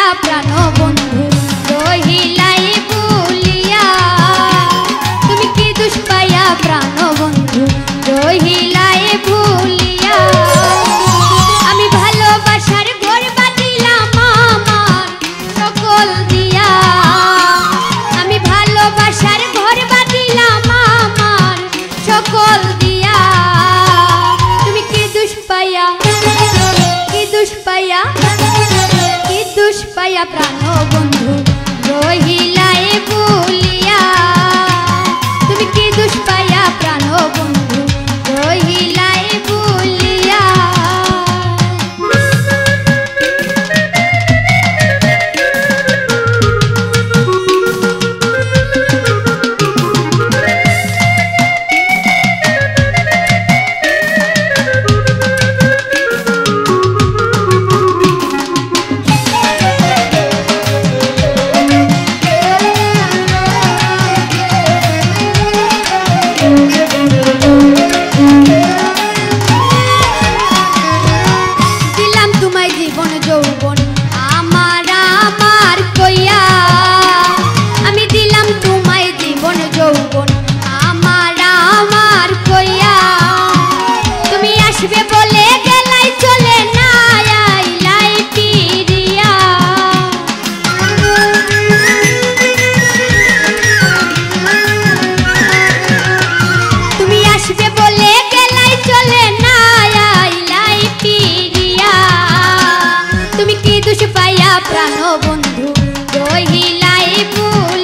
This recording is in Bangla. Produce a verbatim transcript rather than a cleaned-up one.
প্রাণ বন্ধু রহিলাই ভুলিয়া তুমি কি দোষ পাইয়া প্রাণ বন্ধু রহিলাই ভুলিয়া আমি ভালোবাসার ঘর বাঁধিলাম আমার সকল দিয়া আমি ভালোবাসার ঘর বাঁধিলাম আমার সকল দিয়া তুমি কি দোষ পাইয়া কি দোষ পাইয়া কি দোষ পাইয়া প্রাণ বন্ধু রহিলাই ভুলিয়া তুমি কি দোষ পাইয়া প্রাণ বন্ধু রহিলাই ভুলিয়া দিলাম তোমায় জীবন যৌবন আমার আমার কইয়া আমি দিলাম তোমায় জীবন যৌবন আমার আমার কইয়া তুমি আসবে বলে গেলাই চলে না আইলাই পিরিয়া তুমি আসবে বলে গেলাই চলে না আইলাই পিরিয়া তুমি কি দোষ পাইয়া প্রাণ বন্ধু রহিলাই ভুলিয়া